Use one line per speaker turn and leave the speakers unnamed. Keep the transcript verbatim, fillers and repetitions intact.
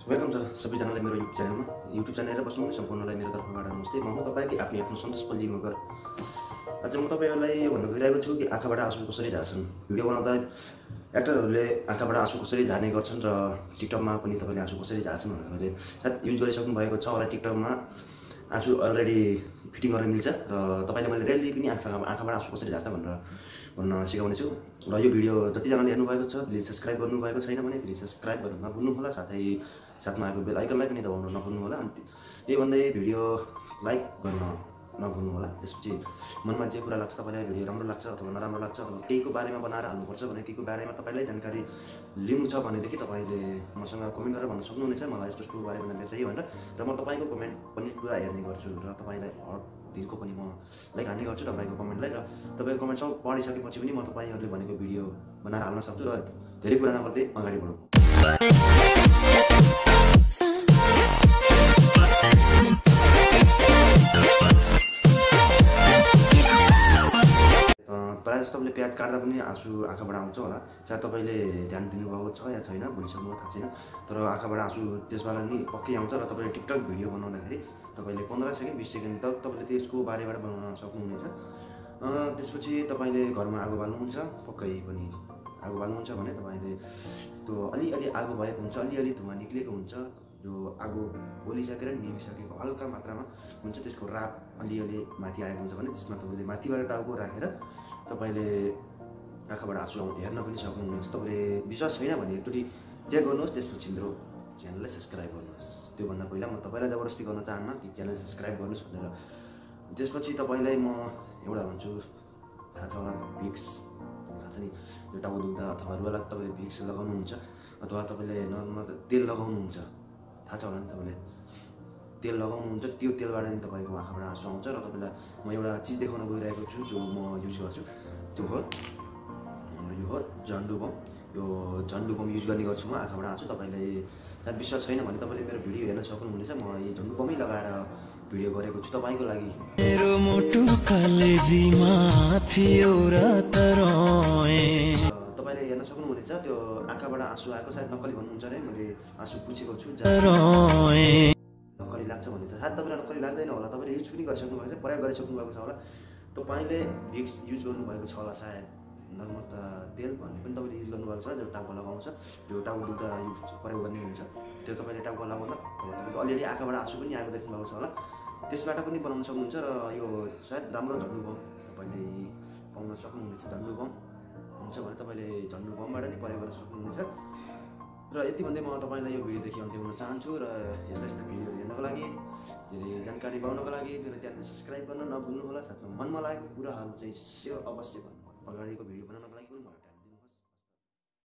Welcome छ सबैजनालाई मेरो युट्युब च्यानलमा। युट्युब च्यानल हेरेर बस्नु सम्पूर्णलाई मेरो तर्फबाट नमस्ते। म हो तपाईँकै आफ्नै आफ्नो सन्तोष पल्ली मगर। आज म तपाईँहरूलाई यो भन्न गइरहेको छु कि आँखाबाट आँसु कसरी झार्छन्। भिडियो बनाउँदा एक्टरहरूले आँखाबाट आँसु कसरी झार्ने गर्छन् र टिकटकमा पनि तपाईँले आँसु कसरी झार्छन् भनेर तपाईँले सायद युज गरिसक्नु भएको छ होला। टिकटकमा आँसु अलरेडी फिटिङ गर्न मिल्छ र तपाईँले मैले रेली पनि आँखा आँखाबाट आँसु कसरी झार्छ भनेर भन्न सिकाउने छु। र यो भिडियो जतिजनाले हेर्नुभएको छ प्लिज सब्सक्राइब गर्नुभएको छैन भने प्लिज सब्सक्राइब गर्नु नभुल्नु होला, साथै साथमा आएको बेल आइकनलाई पनि दबाउनु नभुल्नु होला। अनि यही भन्दै भिडियो लाइक गर्न नभुल्नु होला। त्यसपछि मनमा जे कुरा लाग्छ तपाईँलाई भिडियो राम्रो लाग्छ अथवा नराम्रो लाग्छ अथवा केहीको बारेमा बनाएर हाल्नुपर्छ भने केहीको बारेमा तपाईँलाई जानकारी लिनु छ भनेदेखि तपाईँले मसँग कमेन्ट गरेर भन्न सक्नुहुनेछ मलाई यस्तो यस्तो बारेमा जानकारी चाहियो भनेर। र म तपाईँको कमेन्ट पनि पुरा हेर्ने गर्छु र तपाईँलाई हर दिनको पनि म लाइक हान्ने गर्छु तपाईँको कमेन्टलाई। र तपाईँको कमेन्ट सब पढिसकेपछि पनि म तपाईँहरूले भनेको भिडियो बनाएर हाल्न सक्छु र धेरै कुरा नगर्दै अगाडि बढौँ। प्रायः जस्तो तपाईँले प्याज काट्दा पनि आँसु आँखाबाट आउँछ होला। सायद तपाईँले ध्यान दिनुभएको छ या छैन भनिसक्नु थाहा छैन, तर आँखाबाट आँसु त्यसबाट नि पक्कै आउँछ। र तपाईँले टिकटक भिडियो बनाउँदाखेरि तपाईँले पन्ध्र सेकेन्ड बिस सेकेन्ड तक तपाईँले त्यसको बारेबाट बनाउन सक्नुहुनेछ। त्यसपछि तपाईँले घरमा आगो बाल्नुहुन्छ, पक्कै पनि आगो बाल्नुहुन्छ भने तपाईँले त्यो अलिअलि आगो भएको हुन्छ, अलिअलि धुवा निक्लेको हुन्छ, जो आगो बोलिसकेर निभिसकेको हल्का मात्रामा हुन्छ, त्यसको राप अलिअलि माथि आएको हुन्छ भने त्यसमा तपाईँले माथिबाट टाउको राखेर तपाईँले आँखाबाट आँसु हेर्न पनि सक्नुहुनेछ। तपाईँले विश्वास छैन भने एकचोटि चेक गर्नुहोस्, त्यसपछि मेरो च्यानललाई सब्सक्राइब गर्नुहोस्। त्योभन्दा पहिला म तपाईँलाई जबरजस्ती गर्न चाहन्न कि च्यानल सब्सक्राइब गर्नुहोस् भनेर। त्यसपछि तपाईँलाई म एउटा भन्छु, थाहा छ होला भिक्स, थाहा छ नि, यो टाउको दुख्दा अथवा रुवा लाग्दा तपाईँले भिक्स लगाउनुहुन्छ अथवा तपाईँले नर्मल तेल लगाउनुहुन्छ, थाहा छ होला नि, तपाईँले तेल लगाउनुहुन्छ। त्यो तेलबाट नि तपाईँको आँखाबाट आँसु आउँछ। र तपाईँलाई म एउटा चिज देखाउन गइरहेको छु जो म युज गर्छु, त्यो हो यो हो झन्डु बम। यो झन्डु बम युज गर्ने गर्छु म आँखाबाट आँसु। तपाईँले सायद विश्वास छैन भने तपाईँले मेरो भिडियो हेर्न सक्नुहुनेछ। म यो झन्डु बमै लगाएर भिडियो गरेको छु तपाईँको लागि।
मेरो मोटु कलेजीमा थियो र
तपाईँले हेर्न सक्नुहुनेछ त्यो आँखाबाट आँसु आएको। सायद नक्कली भन्नुहुन्छ अरे, मैले आँसु पुछेको छु। नक्कली लाग्छ भने त सायद तपाईँलाई नक्कली लाग्दैन होला, तपाईँले युज पनि गरिसक्नु भएको छ, प्रयोग गरिसक्नु भएको छ होला। तपाईँले भिक्स युज गर्नुभएको छ होला, सायद नर्मल त तेल भन्ने पनि तपाईँले युज गर्नुभएको छ जो टाउको लगाउँछ, त्यो टाउको दुख्दा युज प्रयोग गर्ने हुन्छ। त्यो तपाईँले टाउको लगाउँदा तपाईँको अलिअलि आँखाबाट आँसु पनि आएको देख्नुभएको छ होला। त्यसबाट पनि बनाउन सक्नुहुन्छ। र यो सायद राम्रो झन्डु बम तपाईँले पाउन सक्नुहुनेछ। झन्डु बम हुन्छ भने तपाईँले झन्डु बमबाट नि प्रयोग गर्न सक्नुहुनेछ। र यति भन्दै म तपाईँलाई यो भिडियोदेखि अन्त्य हुन चाहन्छु। र यस्ता यस्ता भिडियोहरू हेर्नको लागि, धेरै जानकारी पाउनको लागि मेरो च्यानल सब्सक्राइब गर्न नभुल्नु होला। साथमा मनमा लागेको कुराहरू चाहिँ सेयर अवश्य गर्नु, अगाडिको भिडियो बनाउनको लागि पनि मलाई